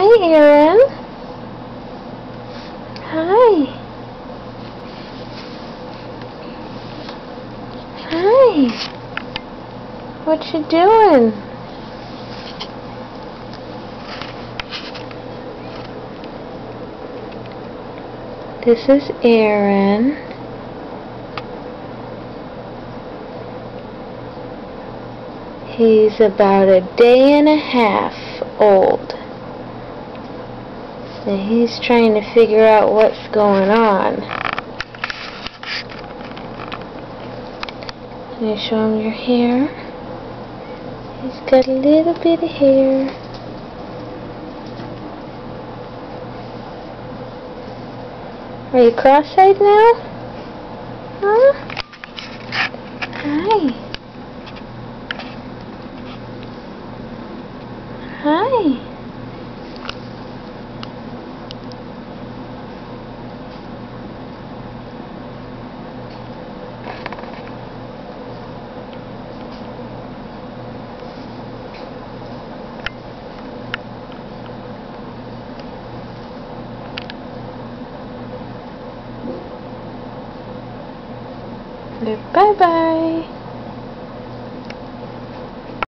Hi, Aaron. Hi. Hi. What you doing? This is Aaron. He's about a day and a half old. And he's trying to figure out what's going on. Can you show him your hair? He's got a little bit of hair. Are you cross-eyed now? Huh? Hi. Hi. Bye-bye.